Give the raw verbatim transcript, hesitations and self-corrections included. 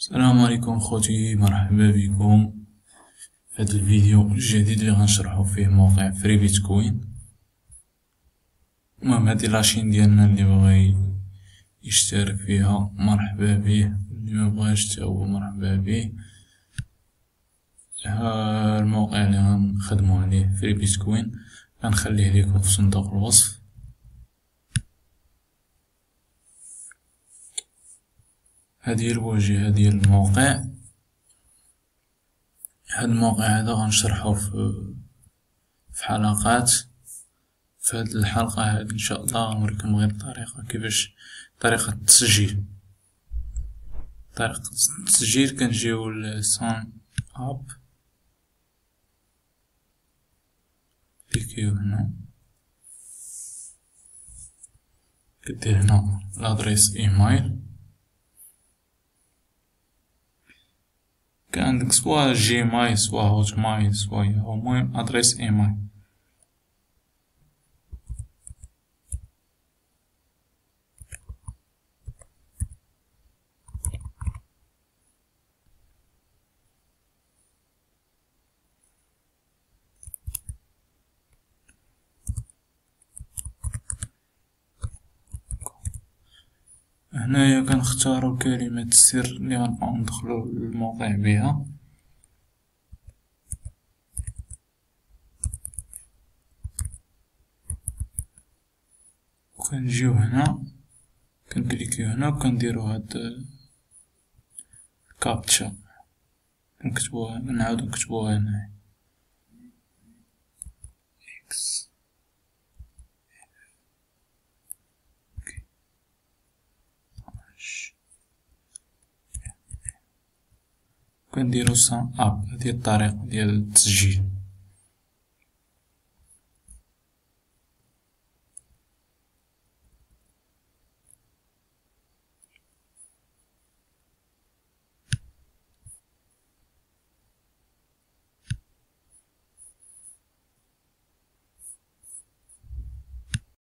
السلام عليكم خوتي، مرحبا بكم في هذا الفيديو الجديد اللي غنشرحو فيه موقع فري بيتكوين. المهم هادي لاشين ديالنا اللي بغى يشترك فيها مرحبا بيه، اللي مبغاش تا هو مرحبا بيه. ها الموقع اللي غنخدمو عليه فري بيتكوين غنخليه ليكم في صندوق الوصف. هذه هي الواجهة ديال الموقع. هاد الموقع هذا غنشرحو في في حلقات. في هاد الحلقة هاد ان شاء الله غنوريكم غير الطريقة كيفاش طريقة التسجيل. طريقة التسجيل كنجيو لسان اب، كليكيو هنا، كدير هنا لادريس ايميل. كان عندك سوا جيمايل سوا هوت مايل سوا ياهو، المهم ادريس ايميل. هنايا كنختارو كلمة السر اللي غنبقاو ندخلو للموقع بها. وكنجيو هنا كنكليكيو هنا وكنديرو هاد الكابتشا، كنكتبوها نعاودو نكتبوها هنايا اكس كنديرو سان اب. هذه الطريقة ديال التسجيل.